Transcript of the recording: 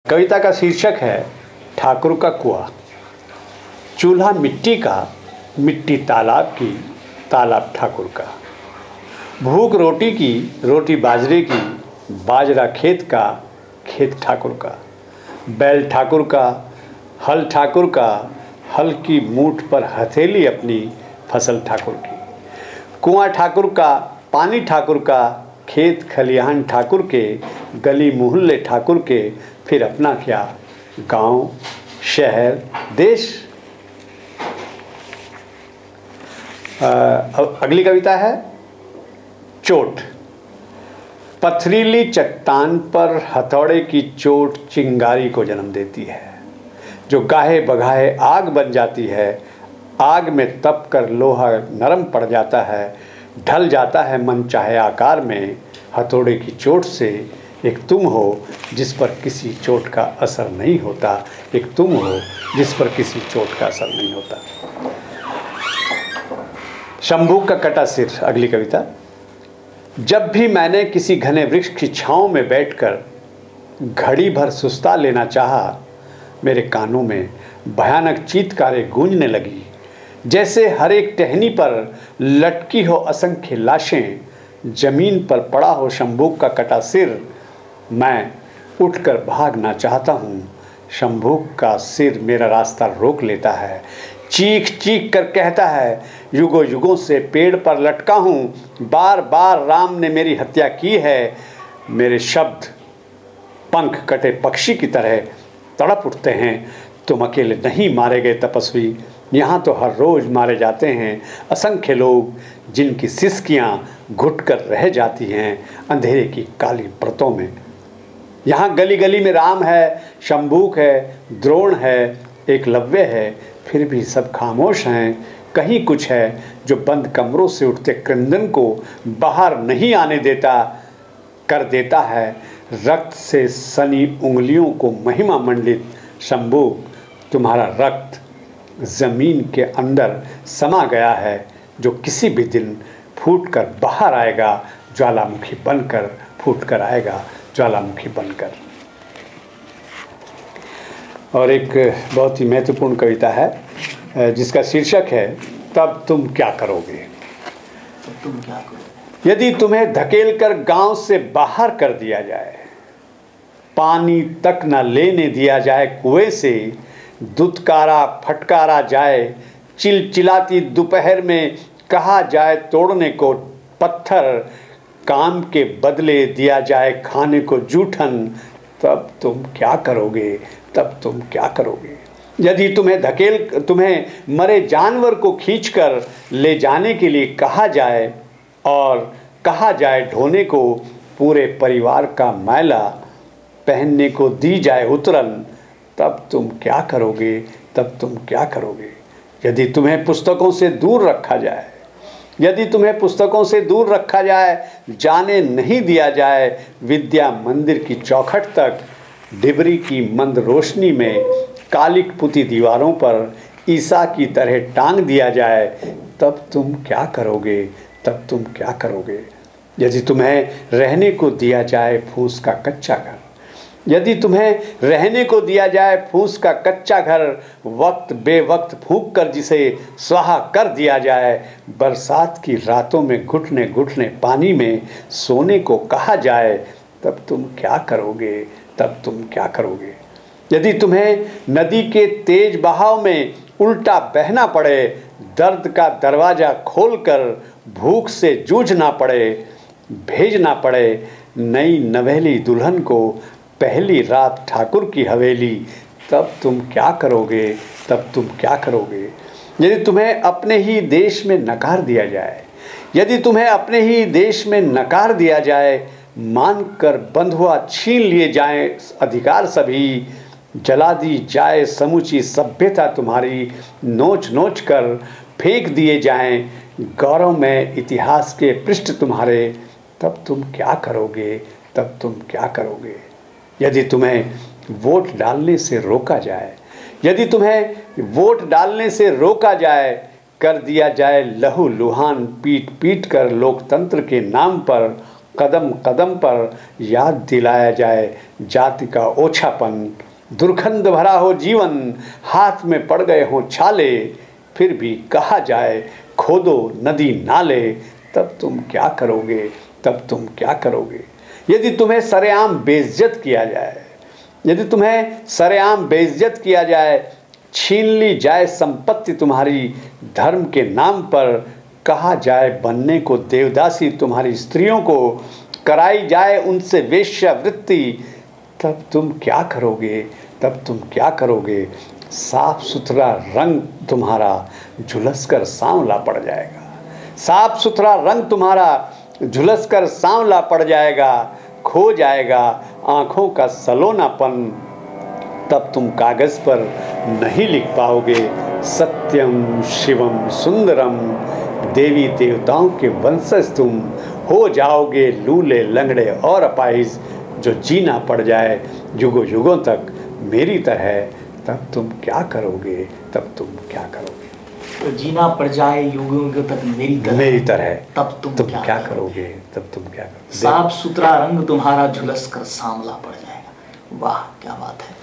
कविता का शीर्षक है ठाकुर का कुआं। चूल्हा मिट्टी का, मिट्टी तालाब की, तालाब ठाकुर का। भूख रोटी की, रोटी बाजरे की, बाजरा खेत का, खेत ठाकुर का। बैल ठाकुर का, हल ठाकुर का, हल की मूठ पर हथेली अपनी, फसल ठाकुर की। कुआं ठाकुर का, पानी ठाकुर का, खेत खलिहान ठाकुर के, गली मोहल्ले ठाकुर के, फिर अपना क्या, गांव, शहर, देश। अगली कविता है चोट। पथरीली चट्टान पर हथौड़े की चोट चिंगारी को जन्म देती है, जो गाहे बगाहे आग बन जाती है। आग में तप कर लोहा नरम पड़ जाता है, ढल जाता है मन चाहे आकार में। हथौड़े की चोट से एक तुम हो जिस पर किसी चोट का असर नहीं होता, एक तुम हो जिस पर किसी चोट का असर नहीं होता। शंभू का कटा सिर। अगली कविता। जब भी मैंने किसी घने वृक्ष की छांव में बैठकर घड़ी भर सुस्ता लेना चाहा, मेरे कानों में भयानक चीत्कारें गूंजने लगी, जैसे हर एक टहनी पर लटकी हो असंख्य लाशें। जमीन पर पड़ा हो शंभूक का कटा सिर, मैं उठकर भागना चाहता हूँ। शंभूक का सिर मेरा रास्ता रोक लेता है, चीख चीख कर कहता है, युगों युगों से पेड़ पर लटका हूँ, बार बार राम ने मेरी हत्या की है। मेरे शब्द पंख कटे पक्षी की तरह तड़प उठते हैं। तुम अकेले नहीं मारे गए तपस्वी, यहाँ तो हर रोज़ मारे जाते हैं असंख्य लोग, जिनकी सिसकियाँ घुटकर रह जाती हैं अंधेरे की काली परतों में। यहाँ गली गली में राम है, शंभूक है, द्रोण है, एकलव्य है, फिर भी सब खामोश हैं। कहीं कुछ है जो बंद कमरों से उठते क्रंदन को बाहर नहीं आने देता, कर देता है रक्त से सनी उंगलियों को महिमा मंडित। शंभूक, तुम्हारा रक्त ज़मीन के अंदर समा गया है, जो किसी भी दिन फूट कर बाहर आएगा, ज्वालामुखी बनकर फूट कर आएगा, ज्वालामुखी बनकर। और एक बहुत ही महत्वपूर्ण कविता है जिसका शीर्षक है तब तुम क्या करोगे। तब तुम क्या करोगे। यदि तुम्हें धकेल कर गांव से बाहर कर दिया जाए, पानी तक न लेने दिया जाए कुएं से, दुत्कारा फटकारा जाए, चिलचिलाती दोपहर में कहा जाए तोड़ने को पत्थर, काम के बदले दिया जाए खाने को जूठन, तब तुम क्या करोगे, तब तुम क्या करोगे। यदि तुम्हें मरे जानवर को खींचकर ले जाने के लिए कहा जाए और कहा जाए ढोने को पूरे परिवार का मैला, पहनने को दी जाए उतरन, तब तुम क्या करोगे, तब तुम क्या करोगे। यदि तुम्हें पुस्तकों से दूर रखा जाए, यदि तुम्हें पुस्तकों से दूर रखा जाए, जाने नहीं दिया जाए विद्या मंदिर की चौखट तक, डिबरी की मंद रोशनी में कालिक पुती दीवारों पर ईसा की तरह टांग दिया जाए, तब तुम क्या करोगे, तब तुम क्या करोगे। यदि तुम्हें रहने को दिया जाए फूस का कच्चा घर, यदि तुम्हें रहने को दिया जाए फूस का कच्चा घर, वक्त बेवक्त फूंक कर जिसे स्वाहा कर दिया जाए, बरसात की रातों में घुटने घुटने पानी में सोने को कहा जाए, तब तुम क्या करोगे, तब तुम क्या करोगे। यदि तुम्हें नदी के तेज बहाव में उल्टा बहना पड़े, दर्द का दरवाज़ा खोलकर भूख से जूझना पड़े, भेजना पड़े नई नवेली दुल्हन को पहली रात ठाकुर की हवेली, तब तुम क्या करोगे, तब तुम क्या करोगे। यदि तुम्हें अपने ही देश में नकार दिया जाए, यदि तुम्हें अपने ही देश में नकार दिया जाए, मानकर बंधुआ छीन लिए जाएं अधिकार सभी, जला दी जाए समूची सभ्यता तुम्हारी, नोच नोच कर फेंक दिए जाएं गौरव में इतिहास के पृष्ठ तुम्हारे, तब तुम क्या करोगे, तब तुम क्या करोगे। यदि तुम्हें वोट डालने से रोका जाए, यदि तुम्हें वोट डालने से रोका जाए, कर दिया जाए लहू लुहान पीट पीट कर लोकतंत्र के नाम पर, कदम कदम पर याद दिलाया जाए जाति का ओछापन, दुर्गंध भरा हो जीवन, हाथ में पड़ गए हों छाले, फिर भी कहा जाए खोदो नदी नाले, तब तुम क्या करोगे, तब तुम क्या करोगे। यदि तुम्हें सरेआम बेइज्जत किया जाए, यदि तुम्हें सरेआम बेइज्जत किया जाए, छीन ली जाए संपत्ति तुम्हारी धर्म के नाम पर, कहा जाए बनने को देवदासी तुम्हारी स्त्रियों को, कराई जाए उनसे वेश्यावृत्ति, तब तुम क्या करोगे, तब तुम क्या करोगे। साफ सुथरा रंग तुम्हारा झुलस कर सांवला पड़ जाएगा, साफ सुथरा रंग तुम्हारा झुलस कर सांवला पड़ जाएगा, खो जाएगा आँखों का सलोनापन, तब तुम कागज पर नहीं लिख पाओगे सत्यम शिवम सुंदरम, देवी देवताओं के वंशज तुम हो जाओगे लूले लंगड़े और अपाहिज, जो जीना पड़ जाए युगों युगों तक मेरी तरह, तब तुम क्या करोगे, तब तुम क्या करोगे। तो जीना पड़ जाए युगों युगों तक मेरी तरह, तब तुम क्या करोगे, तब तुम क्या करोगे। साफ सुथरा रंग तुम्हारा झुलस कर सांवला पड़ जाएगा। वाह क्या बात है।